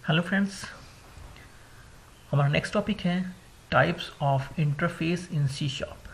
Hello friends, हमारा next topic है types of interface in C sharp.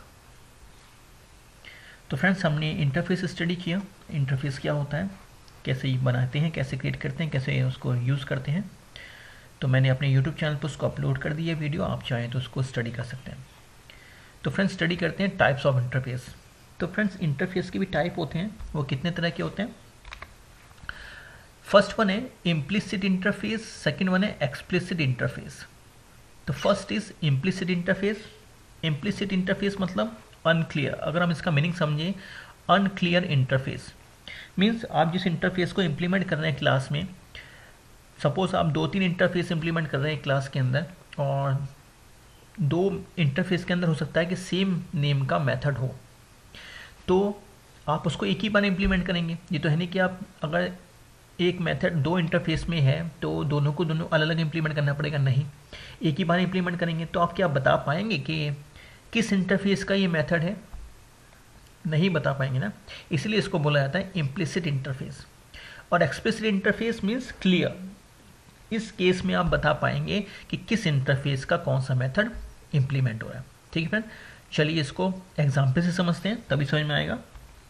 तो friends, हमने इंटरफेस स्टडी किया। इंटरफेस क्या होता है, कैसे बनाते हैं, कैसे क्रिएट करते हैं, कैसे उसको यूज़ करते हैं। तो मैंने अपने यूट्यूब चैनल पर उसको अपलोड कर दिया वीडियो, आप चाहें तो उसको स्टडी कर सकते हैं। तो फ्रेंड्स, स्टडी करते हैं टाइप्स ऑफ इंटरफेस। तो फ्रेंड्स, इंटरफेस के भी टाइप होते हैं, वो कितने तरह के होते हैं। फर्स्ट वन है इम्प्लिसिट इंटरफेस, सेकेंड वन है एक्सप्लिसिट इंटरफेस। तो first is implicit interface. Implicit interface मतलब अनक्लियर। अगर हम इसका मीनिंग समझें, अनक्लियर इंटरफेस मीन्स आप जिस इंटरफेस को इम्प्लीमेंट कर रहे हैं क्लास में, सपोज आप 2-3 इंटरफेस इम्प्लीमेंट कर रहे हैं क्लास के अंदर, और 2 इंटरफेस के अंदर हो सकता है कि सेम नेम का मेथड हो, तो आप उसको एक ही बार इम्प्लीमेंट करेंगे। ये तो है नहीं कि आप अगर एक मेथड 2 इंटरफेस में है तो दोनों को दोनों अलग अलग इम्प्लीमेंट करना पड़ेगा, नहीं, एक ही बार इम्प्लीमेंट करेंगे। तो आप क्या बता पाएंगे कि किस इंटरफेस का ये मेथड है, नहीं बता पाएंगे ना, इसलिए इसको बोला जाता है इम्प्लिसिट इंटरफेस। और एक्सप्लिसिट इंटरफेस मीन्स क्लियर। इस केस में आप बता पाएंगे कि किस इंटरफेस का कौन सा मेथड इम्प्लीमेंट हो रहा है। ठीक है फ्रेंड, चलिए इसको एग्जाम्पल से समझते हैं, तभी समझ में आएगा।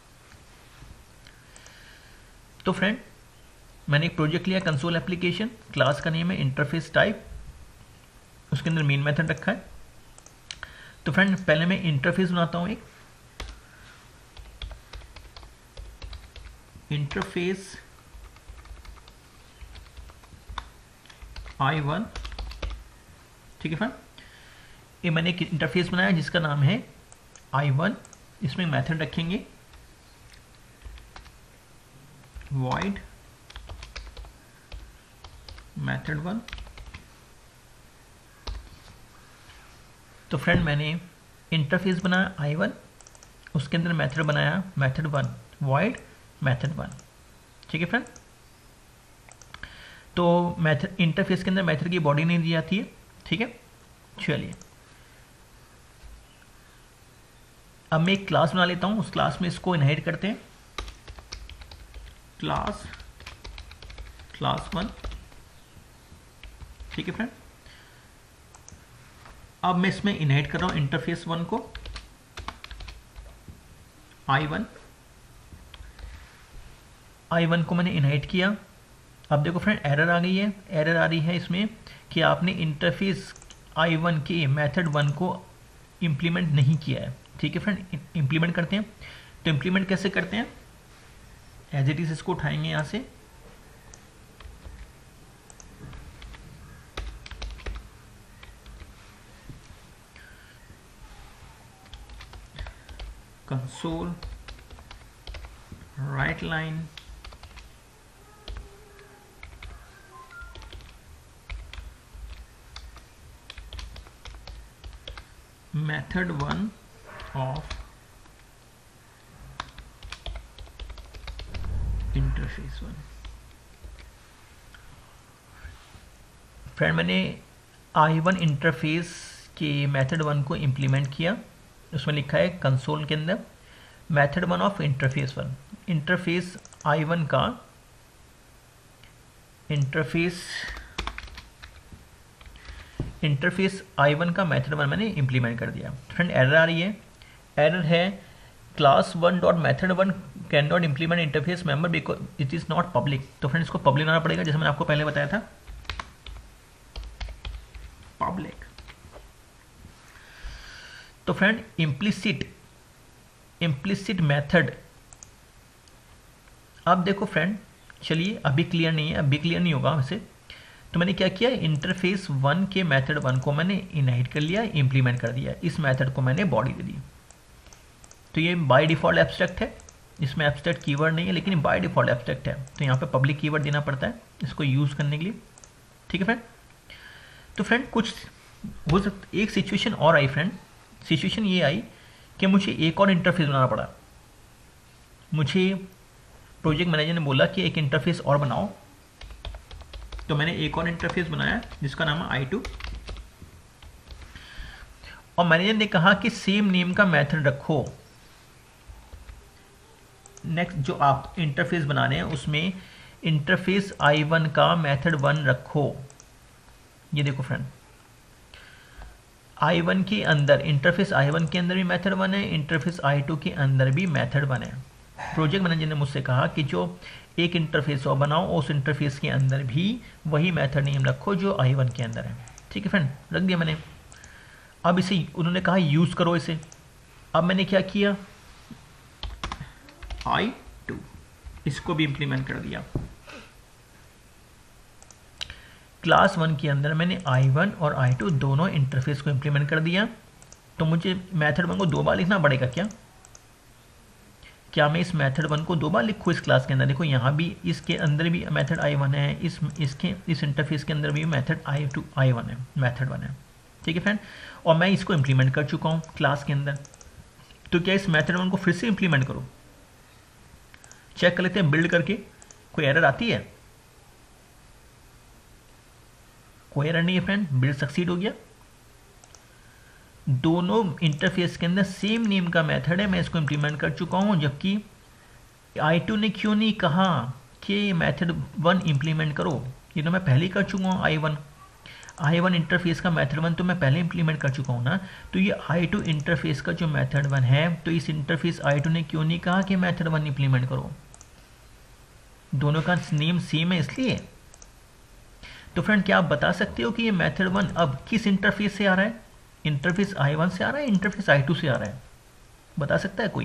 तो फ्रेंड, मैंने एक प्रोजेक्ट लिया कंसोल एप्लीकेशन, क्लास का नेम है इंटरफेस टाइप, उसके अंदर मेन मेथड रखा है। तो फ्रेंड, पहले मैं इंटरफेस बनाता हूं, एक इंटरफेस I1। ठीक है फ्रेंड, ये मैंने एक इंटरफेस बनाया जिसका नाम है I1। इसमें मेथड रखेंगे void method 1। तो फ्रेंड, मैंने इंटरफेस बनाया I1, उसके अंदर मेथड बनाया मेथड 1 void method 1। ठीक है फ्रेंड, तो मेथड इंटरफेस के अंदर मेथड की बॉडी नहीं दी जाती है। ठीक है, चलिए अब मैं एक क्लास बना लेता हूं, उस क्लास में इसको इनहेरिट करते हैं, क्लास 1। ठीक है फ्रेंड, अब मैं इसमें इनहेरिट कर रहा हूं इंटरफेस 1 को, I1 को मैंने इनहेरिट किया। अब देखो फ्रेंड, एरर आ गई है, एरर आ रही है इसमें कि आपने इंटरफेस I1 के मेथड 1 को इम्प्लीमेंट नहीं किया है। ठीक है फ्रेंड, इम्प्लीमेंट करते हैं। तो इम्प्लीमेंट कैसे करते हैं, एज इट इज इसको उठाएंगे यहां से, console write line method 1 of interface 1। Friend, मैंने I1 इंटरफेस के मेथड 1 को इम्प्लीमेंट किया, उसमें लिखा है कंसोल के अंदर method 1 of interface 1। Interface I1 का इंटरफेस I1 का मेथड 1 मैंने इम्प्लीमेंट कर दिया। फ्रेंड, एरर आ रही है, एरर है class 1 dot method 1 can not implement interface member because it is not public. तो फ्रेंड, इसको पब्लिक बनाना पड़ेगा, जैसे मैंने आपको पहले बताया था, पब्लिक। तो फ्रेंड, इम्प्लिसिट मेथड, अब देखो फ्रेंड, चलिए अभी क्लियर नहीं है, अभी क्लियर नहीं होगा वैसे। तो मैंने क्या किया, इंटरफेस 1 के मेथड 1 को मैंने इनहेरिट कर लिया, इम्प्लीमेंट कर दिया, इस मेथड को मैंने बॉडी दे दी। तो ये बाय डिफॉल्ट एब्स्ट्रैक्ट है, इसमें एब्स्ट्रैक्ट कीवर्ड नहीं है, लेकिन बाय डिफॉल्ट एब्स्ट्रैक्ट है, तो यहाँ पे पब्लिक कीवर्ड देना पड़ता है इसको यूज़ करने के लिए। ठीक है फ्रेंड, तो फ्रेंड कुछ हो सकता, एक सिचुएशन और आई फ्रेंड, सिचुएशन ये आई कि मुझे एक और इंटरफेस बनाना पड़ा। मुझे प्रोजेक्ट मैनेजर ने बोला कि एक इंटरफेस और बनाओ, तो मैंने एक और इंटरफेस बनाया जिसका नाम है I2, और मैनेजर ने कहा कि सेम नेम का मेथड रखो। नेक्स्ट जो आप इंटरफेस बना रहे हैं उसमें इंटरफेस I1 का मेथड 1 रखो। ये देखो फ्रेंड, I1 के अंदर, इंटरफेस I1 के अंदर भी मेथड 1 है, इंटरफेस I2 के अंदर भी मेथड 1 है। प्रोजेक्ट मैनेजर ने मुझसे कहा कि जो एक इंटरफेस और बनाओ, उस इंटरफेस के अंदर भी वही मेथड नेम रखो जो I1 के अंदर है। ठीक है फ्रेंड, रख दिया मैंने। अब इसे उन्होंने कहा यूज़ करो इसे। अब मैंने क्या किया, I2 इसको भी इंप्लीमेंट कर दिया। क्लास 1 के अंदर मैंने I1 और I2 दोनों इंटरफेस को इंप्लीमेंट कर दिया। तो मुझे मेथड 1 को 2 बार लिखना पड़ेगा क्या मैं इस मेथड 1 को 2 बार लिखूँ इस क्लास के अंदर? देखो यहाँ भी इसके अंदर भी मेथड I1 है, इस इंटरफेस के अंदर भी मेथड I1 है, मेथड 1 है। ठीक है फ्रेंड, और मैं इसको इंप्लीमेंट कर चुका हूँ क्लास के अंदर। तो क्या इस मेथड 1 को फिर से इंप्लीमेंट करूँ? चेक कर लेते हैं बिल्ड करके, कोई एरर आती है? कोई एरर नहीं है फ्रेंड, बिल्ड सक्सीड हो गया। दोनों इंटरफेस के अंदर सेम नेम का मेथड है, मैं इसको इंप्लीमेंट कर चुका हूं। जबकि I2 ने क्यों नहीं कहा कि मेथड 1 इंप्लीमेंट करो? ये तो मैं पहले ही कर चुका हूँ। I1 इंटरफेस का मेथड 1 तो मैं पहले इंप्लीमेंट कर चुका हूँ ना। तो ये I2 इंटरफेस का जो मेथड 1 है, तो इस इंटरफेस I2 ने क्यों नहीं कहा कि मेथड 1 इंप्लीमेंट करो? दोनों का नेम सेम है इसलिए। तो फ्रेंड, क्या आप बता सकते हो कि ये मेथड 1 अब किस इंटरफेस से आ रहा है? इंटरफेस I1 से आ रहा है, इंटरफेस I2 से आ रहा है? बता सकता है कोई?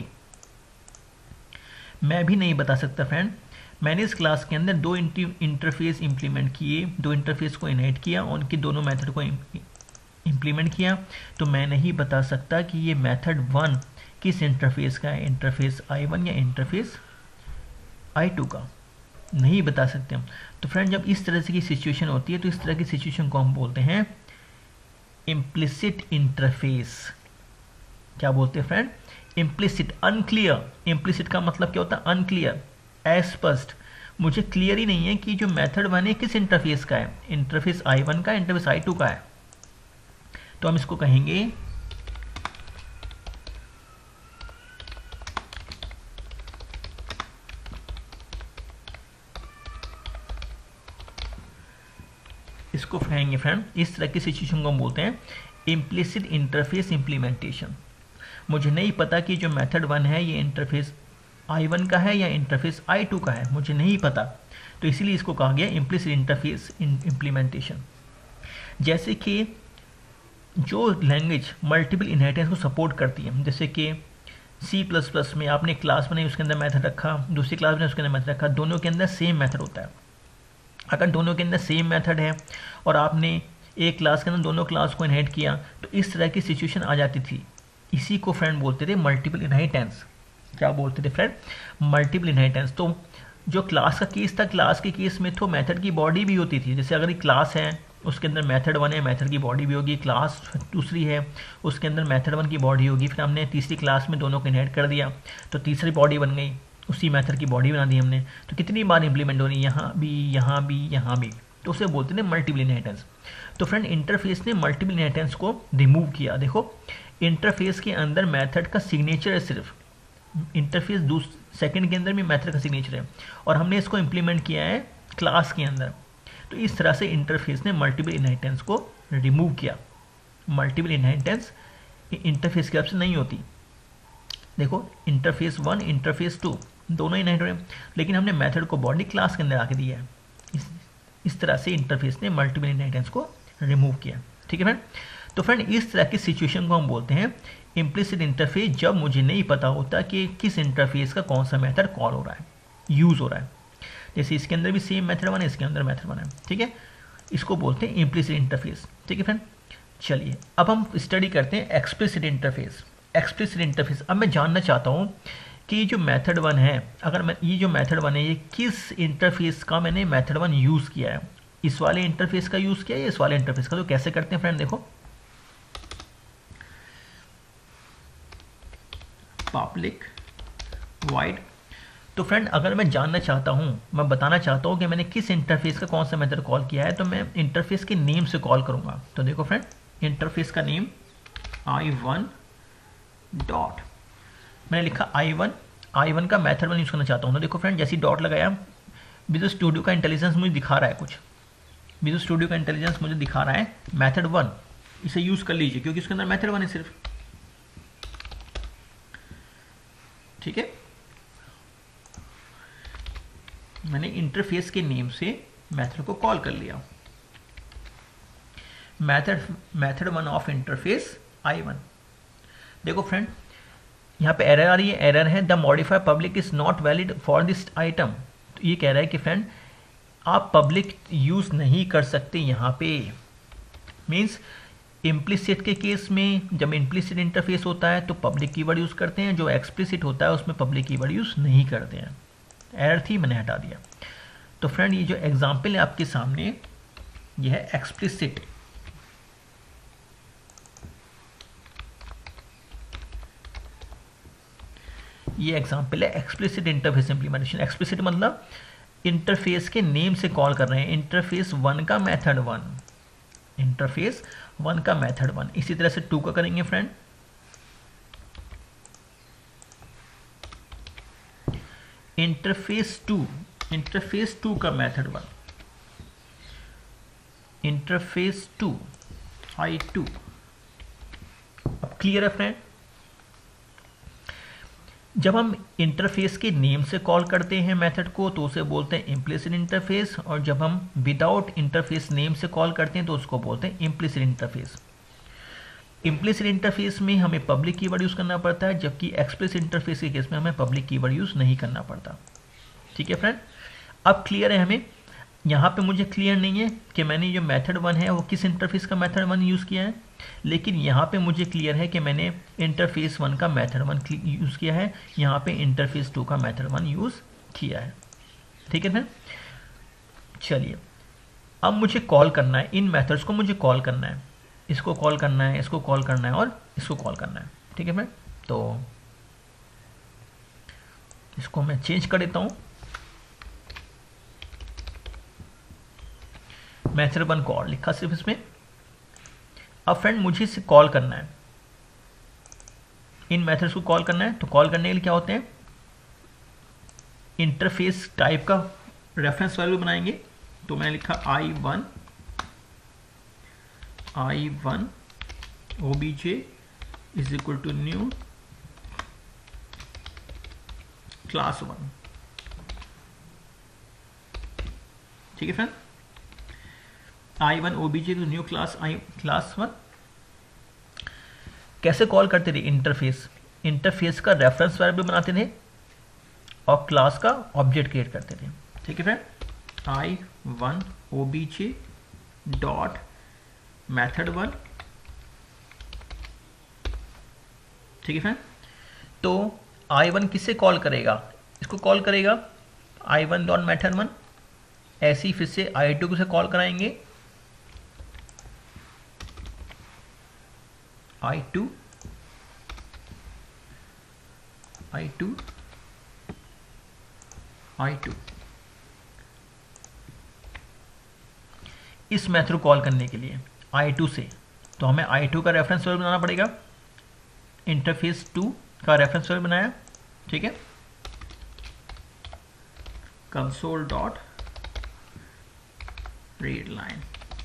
मैं भी नहीं बता सकता फ्रेंड। मैंने इस क्लास के अंदर 2 इंटरफेस इंप्लीमेंट किए, 2 इंटरफेस को इनहेरिट किया, उनके दोनों मेथड को इंप्लीमेंट किया। तो मैं नहीं बता सकता कि ये मेथड 1 किस इंटरफेस का है, इंटरफेस I1 या इंटरफेस I2 का, नहीं बता सकते हम। तो फ्रेंड, जब इस तरह की सिचुएशन होती है तो इस तरह की सिचुएशन को हम बोलते हैं इम्प्लिसिट इंटरफेस। क्या बोलते हैं फ्रेंड? Implicit, unclear. इम्प्लिसिट का मतलब क्या होता है? अनक्लियर, अस्पष्ट। मुझे क्लियर ही नहीं है कि जो मेथड 1 है किस इंटरफेस का है, इंटरफेस I1 का, इंटरफेस I2 का है। तो हम इसको कहेंगे फ्रेंड, इस तरह की सिचुएशन को हम बोलते हैं इम्प्लिसिट इंटरफेस इंप्लीमेंटेशन। मुझे नहीं पता कि जो मेथड 1 है ये इंटरफेस I1 का है या इंटरफेस I2 का है, मुझे नहीं पता। तो इसीलिए इसको कहा गया इम्प्लिसिट इंटरफेस इंप्लीमेंटेशन। जैसे कि जो लैंग्वेज मल्टीपल इनहेरिटेंस को सपोर्ट करती है, जैसे कि C++ में आपने क्लास बनाई, उसके अंदर मेथड रखा, दूसरी क्लास बनाई, उसके अंदर मेथड रखा, दोनों के अंदर सेम मेथड होता है। अगर दोनों के अंदर सेम मेथड है और आपने एक क्लास के अंदर दोनों क्लास को इनहेरिट किया, तो इस तरह की सिचुएशन आ जाती थी। इसी को फ्रेंड बोलते थे मल्टीपल इनहेरिटेंस। क्या बोलते थे फ्रेंड? Multiple inheritance. तो जो क्लास का केस था, क्लास के केस में तो मेथड की बॉडी भी होती थी। जैसे अगर एक क्लास है, उसके अंदर मेथड 1 है, मेथड की बॉडी भी होगी। क्लास दूसरी है, उसके अंदर मेथड 1 की बॉडी होगी। फिर हमने तीसरी क्लास में दोनों को इनहेरिट कर दिया, तो तीसरी बॉडी बन गई, उसी मेथड की बॉडी बना दी हमने। तो कितनी बार इंप्लीमेंट हो रही है, यहाँ भी, यहाँ भी, यहाँ भी। तो उसे बोलते हैं मल्टीपल इनहेरिटेंस। तो फ्रेंड, इंटरफेस ने मल्टीपल इनहेरिटेंस को रिमूव किया। देखो, इंटरफेस के अंदर मेथड का सिग्नेचर है सिर्फ, इंटरफेस सेकंड के अंदर भी मेथड का सिग्नेचर है, और हमने इसको इंप्लीमेंट किया है क्लास के अंदर। तो इस तरह से इंटरफेस ने मल्टीपल इनहेरिटेंस को रिमूव किया। मल्टीपल इनहेरिटेंस इंटरफेस की तरफ से नहीं होती। देखो, इंटरफेस 1, इंटरफेस 2 दोनों इनहेरिट हो रहे हैं, लेकिन हमने मेथड को बॉडी क्लास के अंदर आके दिया है। इस तरह से इंटरफेस ने मल्टीपल इनहेरिटेंस को रिमूव किया। ठीक है फ्रेंड? तो फ्रेंड, इस तरह की सिचुएशन को हम बोलते हैं इम्प्लिसिट इंटरफेस, जब मुझे नहीं पता होता कि किस इंटरफेस का कौन सा मेथड कॉल हो रहा है, यूज़ हो रहा है। जैसे इसके अंदर भी सेम मेथड 1 है, इसके अंदर मेथड 1 है। ठीक है, इसको बोलते हैं इम्प्लिसिट इंटरफेस। ठीक है फ्रेंड, चलिए अब हम स्टडी करते हैं एक्सप्लिसिट इंटरफेस। एक्सप्लिसिट इंटरफेस, अब मैं जानना चाहता हूँ कि जो मेथड 1 है, अगर मैं ये जो मेथड 1 है, ये किस इंटरफेस का मैंने मेथड 1 यूज़ किया है, इस वाले इंटरफेस का यूज़ किया है या इस वाले इंटरफेस का। तो कैसे करते हैं फ्रेंड? देखो, पब्लिक वाइड। तो फ्रेंड, अगर मैं जानना चाहता हूँ, मैं बताना चाहता हूँ कि मैंने किस इंटरफेस का कौन सा मेथड कॉल किया है, तो मैं इंटरफेस के नेम से कॉल करूँगा। तो देखो फ्रेंड, इंटरफेस का नेम I1 डॉट, मैंने लिखा I1 का मेथड 1 यूज़ करना चाहता हूँ। तो देखो फ्रेंड, जैसे डॉट लगाया, विजुअल स्टूडियो का इंटेलिजेंस मुझे दिखा रहा है कुछ, विजुअल स्टूडियो का इंटेलिजेंस मुझे दिखा रहा है मेथड 1, इसे यूज कर लीजिए क्योंकि इसके अंदर मेथड 1 है सिर्फ। ठीक है, मैंने इंटरफेस के नेम से मेथड को कॉल कर लिया। Method 1 of interface I1। देखो फ्रेंड, यहाँ पे एरर आ रही है, एरर है the modify public is not valid for this item. तो ये कह रहा है कि फ्रेंड आप पब्लिक यूज नहीं कर सकते यहाँ पे। मीन्स इम्प्लिसिट के केस में जब इम्प्लिसिट इंटरफेस होता है तो पब्लिक कीवर्ड यूज करते हैं, जो एक्सप्लिसिट होता है उसमें पब्लिक कीवर्ड यूज नहीं करते हैं। एरर थी, मैंने हटा दिया। तो फ्रेंड ये जो एग्जाम्पल है आपके सामने, ये है एक्सप्लिसिट। ये एग्जाम्पल है एक्सप्लिसिट इंटरफेस इंप्लीमेंटेशन। एक्सप्लिसिट मतलब इंटरफेस के नेम से कॉल कर रहे हैं, इंटरफेस 1 का मेथड 1, इंटरफेस 1 का मेथड 1। इसी तरह से 2 का करेंगे फ्रेंड, इंटरफेस 2 का मेथड 1, इंटरफेस 2 I2। अब क्लियर है फ्रेंड? जब हम इंटरफेस के नेम से कॉल करते हैं मेथड को तो उसे बोलते हैं इम्प्लिसिट इंटरफेस, और जब हम विदाउट इंटरफेस नेम से कॉल करते हैं तो उसको बोलते हैं इम्प्लिसिट इंटरफेस। इम्प्लिसिट इंटरफेस में हमें पब्लिक कीवर्ड यूज़ करना पड़ता है, जबकि एक्सप्लिसिट इंटरफेस के केस में हमें पब्लिक कीवर्ड यूज़ नहीं करना पड़ता। ठीक है फ्रेंड, अब क्लियर है हमें? यहाँ पे मुझे क्लियर नहीं है कि मैंने जो मेथड 1 है वो किस इंटरफेस का मेथड 1 यूज़ किया है, लेकिन यहाँ पे मुझे क्लियर है कि मैंने इंटरफेस 1 का मेथड 1 यूज़ किया है, यहाँ पे इंटरफेस 2 का मेथड 1 यूज़ किया है। ठीक है फ्रेंड, चलिए अब मुझे कॉल करना है, इन मेथड्स को मुझे कॉल करना है, इसको कॉल करना है, इसको कॉल करना है और इसको कॉल करना है। ठीक है फ्रेंड, तो इसको मैं चेंज कर देता हूँ, मेथड 1 कॉल लिखा सिर्फ इसमें। अब फ्रेंड मुझे इसे कॉल करना है, इन मेथड्स को कॉल करना है। तो कॉल करने के लिए क्या होते हैं, इंटरफेस टाइप का रेफरेंस वैल्यू बनाएंगे। तो मैंने लिखा I1 obj is equal to new class 1। ठीक है friend, I1 obj to new class class 1। कैसे कॉल करते थे इंटरफेस का रेफरेंस वेरिएबल बनाते थे और क्लास का ऑब्जेक्ट क्रिएट करते थे। ठीक है friend, I1 obj dot method 1। ठीक है फ्रेंड, तो I1 किससे कॉल करेगा, इसको कॉल करेगा I1 डॉट मेथड 1। ऐसे ही फिर से I2 से कॉल कराएंगे, I2 इस मेथड को कॉल करने के लिए I2 से, तो हमें I2 का रेफरेंस वेरिएबल बनाना पड़ेगा। इंटरफेस 2 का रेफरेंस वेरिएबल बनाया। ठीक है, console dot read line,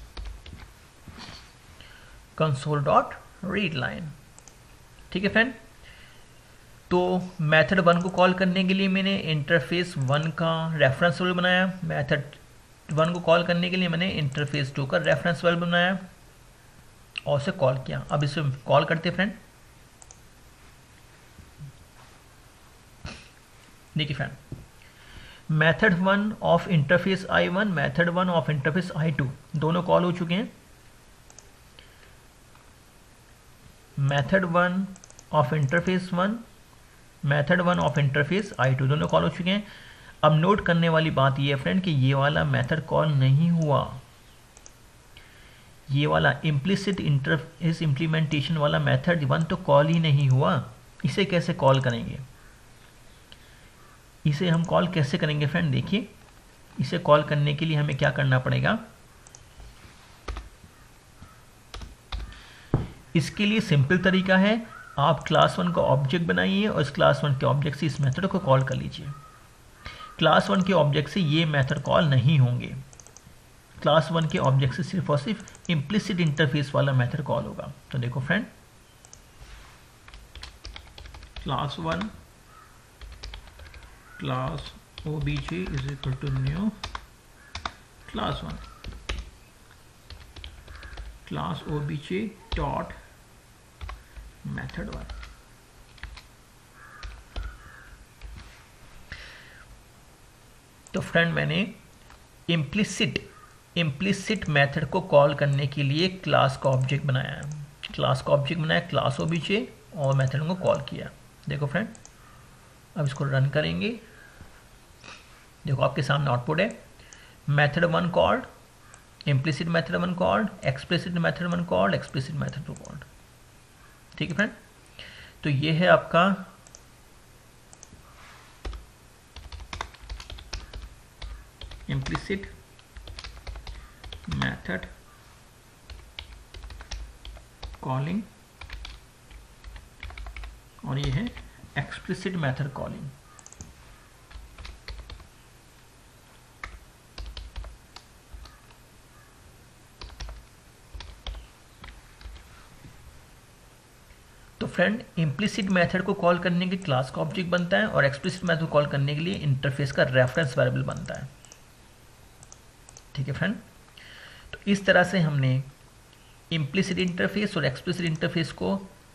console dot read line. ठीक है फ्रेंड, तो मेथड 1 को कॉल करने के लिए मैंने इंटरफेस 1 का रेफरेंस वेरिएबल बनाया, मेथड 1 को कॉल करने के लिए मैंने इंटरफेस 2 का रेफरेंस वेरिएबल बनाया और उसे कॉल किया। अब इसे कॉल करते फ्रेंड। देखिए friend, method 1 of interface I1, method 1 of interface I2 दोनों कॉल हो चुके हैं। Method 1 of interface 1, method 1 of interface I2 दोनों कॉल हो चुके हैं। अब नोट करने वाली बात ये है फ्रेंड कि ये वाला मेथड कॉल नहीं हुआ, ये वाला इम्प्लिसिट इंटरफेस इम्प्लीमेंटेशन वाला मेथड 1 तो कॉल ही नहीं हुआ। इसे कैसे कॉल करेंगे, इसे हम कॉल कैसे करेंगे फ्रेंड? देखिए, इसे कॉल करने के लिए हमें क्या करना पड़ेगा, इसके लिए सिंपल तरीका है, आप क्लास 1 का ऑब्जेक्ट बनाइए और इस क्लास 1 के ऑब्जेक्ट से इस मेथड को कॉल कर लीजिए। क्लास 1 के ऑब्जेक्ट से ये मेथड कॉल नहीं होंगे, क्लास 1 के ऑब्जेक्ट से सिर्फ और सिर्फ इम्प्लिसिट इंटरफेस वाला मेथड कॉल होगा। तो देखो friend, class 1 class obj is equal to new class 1 class obj dot method 1। तो फ्रेंड, मैंने इम्प्लिसिट मेथड को कॉल करने के लिए क्लास का ऑब्जेक्ट बनाया है, क्लास obj और मेथड को कॉल किया। देखो फ्रेंड, अब इसको रन करेंगे। देखो आपके सामने आउटपुट है, method 1 called, implicit method 1 called, explicit method 1 called, explicit method 2 called. ठीक है फ्रेंड, तो ये है आपका इम्प्लिसिट मेथड कॉलिंग और ये है एक्सप्लिसिट मेथड कॉलिंग। तो फ्रेंड, इम्प्लिसिट मेथड को कॉल करने के क्लास का ऑब्जेक्ट बनता है और एक्सप्लिसिट मेथड को कॉल करने के लिए इंटरफेस का रेफरेंस वेरिएबल बनता है। ठीक है फ्रेंड, तो इस तरह से हमने इम्प्लिसिट इंटरफेस और एक्सप्लिसिट इंटरफेस को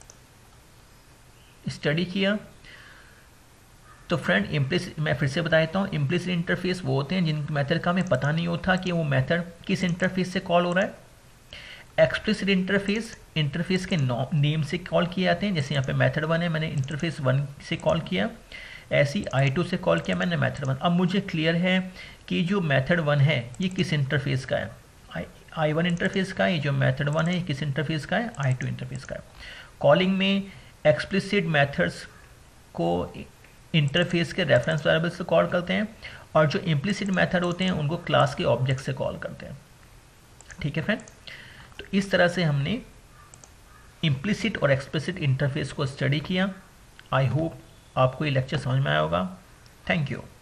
स्टडी किया। तो फ्रेंड, इम्प्लिसिट, मैं फिर से बता देता हूँ, इम्प्लिसिट इंटरफेस वो होते हैं जिन मेथड का हमें पता नहीं होता कि वो मेथड किस इंटरफेस से कॉल हो रहा है। एक्सप्लिसिट इंटरफेस के नेम से कॉल किए जाते हैं, जैसे यहाँ पे मेथड 1 है, मैंने इंटरफेस 1 से कॉल किया, ऐसी I2 से कॉल किया मैंने मेथड 1। अब मुझे क्लियर है कि जो मेथड 1 है ये किस इंटरफेस का है, I1 इंटरफेस का है। ये जो मेथड 1 है ये किस इंटरफेस का है, I2 इंटरफेस का है। कॉलिंग में एक्सप्लिसिट मेथड्स को इंटरफेस के रेफरेंस वेरिएबल से कॉल करते हैं और जो इम्प्लिसिट मेथड होते हैं उनको क्लास के ऑब्जेक्ट से कॉल करते हैं। ठीक है फ्रेंड, तो इस तरह से हमने इम्प्लिसिट और एक्सप्लिसिट इंटरफेस को स्टडी किया। आई होप आपको ये लेक्चर समझ में आया होगा। Thank you.